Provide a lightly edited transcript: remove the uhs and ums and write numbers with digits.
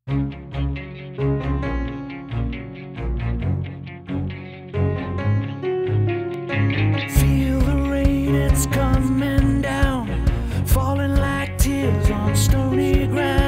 Feel the rain, it's coming down, falling like tears on stony ground.